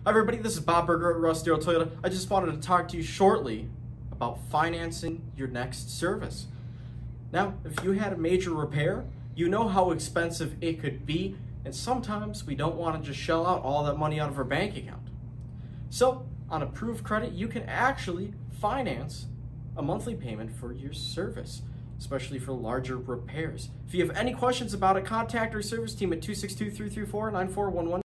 Hi everybody, this is Bob Berger at Russ Darrow Toyota. I just wanted to talk to you shortly about financing your next service. Now, if you had a major repair, you know how expensive it could be, and sometimes we don't want to just shell out all that money out of our bank account. So, on approved credit, you can actually finance a monthly payment for your service, especially for larger repairs. If you have any questions about it, contact our service team at 262-334-9411.